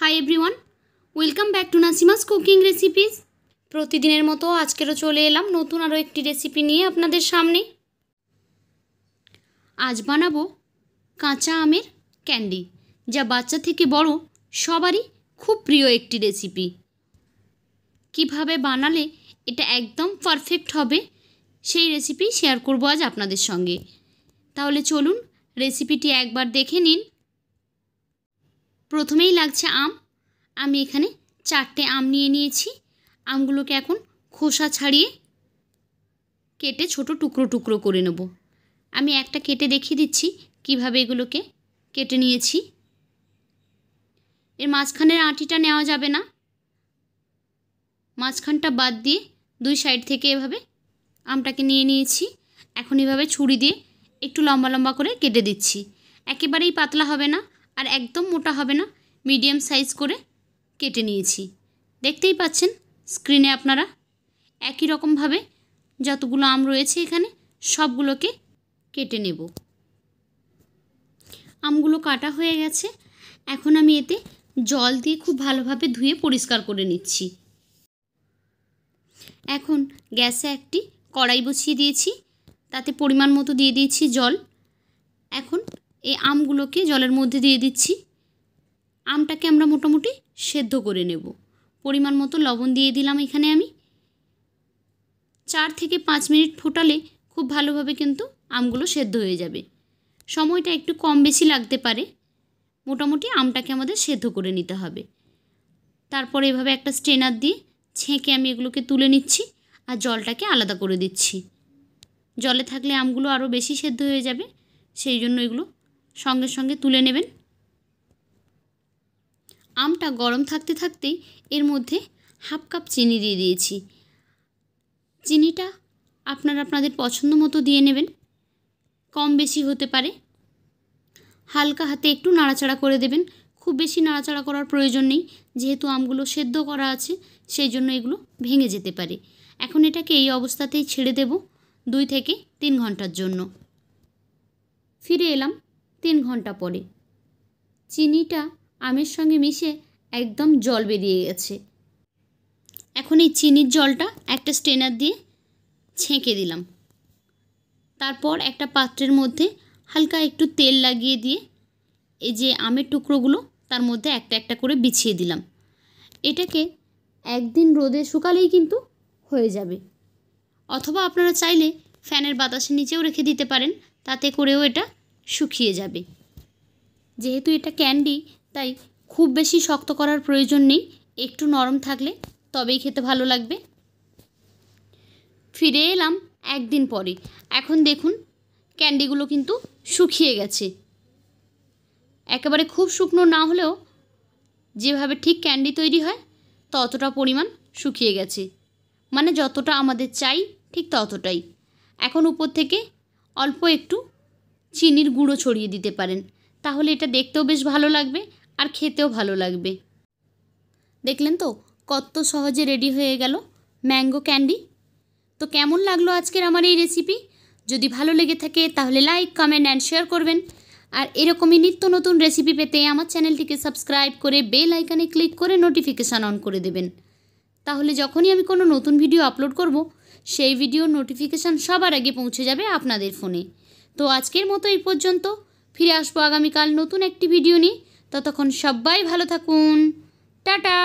High everyone, welcome back to Nasima's cooking recipes. প্রতিদিনের মতো আজকেরও চলে এলাম নতুন আরও একটি রেসিপি নিয়ে আপনাদের সামনে। আজ বানাবো কাঁচা আমের ক্যান্ডি, যা বাচ্চা থেকে বড় সবারই খুব প্রিয় একটি রেসিপি। কিভাবে বানালে এটা একদম পারফেক্ট হবে সেই রেসিপি শেয়ার করব আজ আপনাদের সঙ্গে। তাহলে চলুন রেসিপিটি একবার দেখে নিন। প্রথমেই লাগছে আম। আমি এখানে 4টে আম নিয়ে নিয়েছি। আমগুলোকে এখন খোসা ছাড়িয়ে কেটে ছোট টুকরো টুকরো করে নেব। আমি একটা কেটে দেখিয়ে দিচ্ছি কিভাবে এগুলোকে কেটে নিয়েছি। এর মাঝখানের আঁটিটা নেওয়া যাবে না, মাঝখানটা বাদ দিয়ে দুই সাইড থেকে এভাবে আমটাকে নিয়ে নিয়েছি। এখন এভাবে ছুরি দিয়ে একটু লম্বা লম্বা করে কেটে দিচ্ছি। একেবারেই পাতলা হবে না আর একদম মোটা হবে না, মিডিয়াম সাইজ করে কেটে নিয়েছি। দেখতেই পাচ্ছেন স্ক্রিনে আপনারা। একই রকমভাবে যতগুলো আম রয়েছে এখানে সবগুলোকে কেটে নেব। আমগুলো কাটা হয়ে গেছে। এখন আমি এতে জল দিয়ে খুব ভালোভাবে ধুয়ে পরিষ্কার করে নিচ্ছি। এখন গ্যাসে একটি কড়াই বসিয়ে দিয়েছি, তাতে পরিমাণ মতো দিয়ে দিয়েছি জল। এখন এই আমগুলোকে জলের মধ্যে দিয়ে দিচ্ছি। আমটাকে আমরা মোটামুটি সেদ্ধ করে নেব। পরিমাণ মতো লবণ দিয়ে দিলাম এখানে আমি। 4 থেকে 5 মিনিট ফোটালে খুব ভালোভাবে কিন্তু আমগুলো সেদ্ধ হয়ে যাবে। সময়টা একটু কম বেশি লাগতে পারে, মোটামুটি আমটাকে আমাদের সেদ্ধ করে নিতে হবে। তারপর এভাবে একটা স্ট্রেনার দিয়ে ছেঁকে আমি এগুলোকে তুলে নিচ্ছি আর জলটাকে আলাদা করে দিচ্ছি। জলে থাকলে আমগুলো আরও বেশি সেদ্ধ হয়ে যাবে, সেই জন্য এগুলো সঙ্গে সঙ্গে তুলে নেবেন। আমটা গরম থাকতে থাকতেই এর মধ্যে হাফ কাপ চিনি দিয়ে দিয়েছি। চিনিটা আপনারা আপনাদের পছন্দ মতো দিয়ে নেবেন, কম বেশি হতে পারে। হালকা হাতে একটু নাড়াচাড়া করে দেবেন, খুব বেশি নাড়াচাড়া করার প্রয়োজন নেই, যেহেতু আমগুলো সেদ্ধ করা আছে সেই জন্য এগুলো ভেঙে যেতে পারে। এখন এটাকে এই অবস্থাতেই ছেড়ে দেব 2 থেকে 3 ঘন্টার জন্য। ফিরে এলাম 3 ঘন্টা পরে। চিনিটা আমের সঙ্গে মিশে একদম জল বেরিয়ে গেছে। এখন এই চিনির জলটা একটা স্ট্রেনার দিয়ে ছেঁকে দিলাম। তারপর একটা পাত্রের মধ্যে হালকা একটু তেল লাগিয়ে দিয়ে এই যে আমের টুকরোগুলো তার মধ্যে একটা একটা করে বিছিয়ে দিলাম। এটাকে একদিন রোদে শুকালেই কিন্তু হয়ে যাবে, অথবা আপনারা চাইলে ফ্যানের বাতাসের নিচেও রেখে দিতে পারেন, তাতে করেও এটা শুকিয়ে যাবে। যেহেতু এটা ক্যান্ডি তাই খুব বেশি শক্ত করার প্রয়োজন নেই, একটু নরম থাকলে তবেই খেতে ভালো লাগবে। ফিরে এলাম একদিন পরে। এখন দেখুন ক্যান্ডিগুলো কিন্তু শুকিয়ে গেছে। একেবারে খুব শুকনো না হলেও যেভাবে ঠিক ক্যান্ডি তৈরি হয় ততটা পরিমাণ শুকিয়ে গেছে, মানে যতটা আমাদের চাই ঠিক ততটাই। এখন উপর থেকে অল্প একটু চিনির গুঁড়ো ছড়িয়ে দিতে পারেন, তাহলে এটা দেখতেও বেশ ভালো লাগবে আর খেতেও ভালো লাগবে। দেখলেন তো কত সহজে রেডি হয়ে গেল ম্যাঙ্গো ক্যান্ডি। তো কেমন লাগলো আজকের আমার এই রেসিপি? যদি ভালো লেগে থাকে তাহলে লাইক, কমেন্ট অ্যান্ড শেয়ার করবেন। আর এরকমই নিত্য নতুন রেসিপি পেতে আমার চ্যানেলটিকে সাবস্ক্রাইব করে বেল আইকনে ক্লিক করে নোটিফিকেশান অন করে দেবেন। তাহলে যখনই আমি কোনো নতুন ভিডিও আপলোড করব সেই ভিডিওর নোটিফিকেশান সবার আগে পৌঁছে যাবে আপনাদের ফোনে। তো আজকের মতো এই পর্যন্ত। ফিরে আসবো আগামীকাল নতুন একটি ভিডিও নিয়ে। ততক্ষণ সবাই ভালো থাকুন। টাটা।